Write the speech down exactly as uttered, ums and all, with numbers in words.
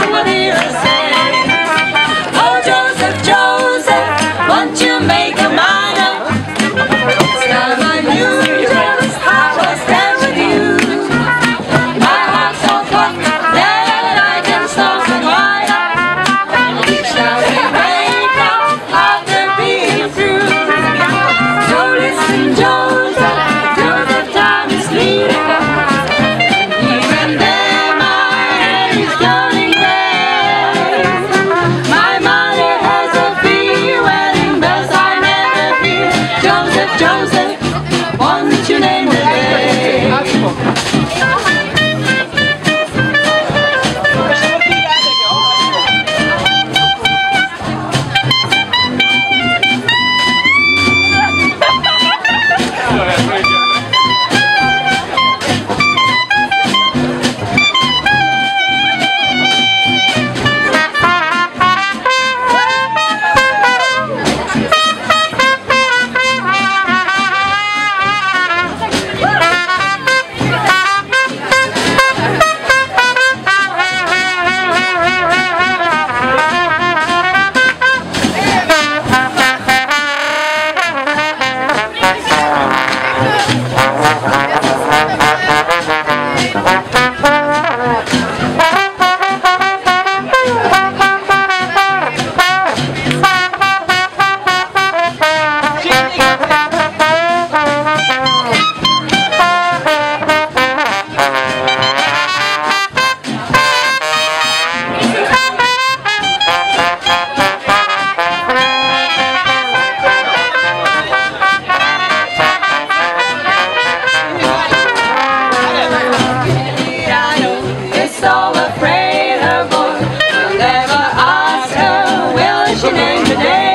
will hear us say, oh Joseph, Joseph, won't you make a mind up? It's not unusual, I will stand with you. My heart's so full that I can stop and wind up. Each time we wake up after being through. So listen, Joseph, Joseph, time is leading us. Even then my head is turning gray. My mother has a fear, wedding bells I never hear. Joseph, Joseph, won't you name the day? So afraid her boy will never ask her, will she name the day?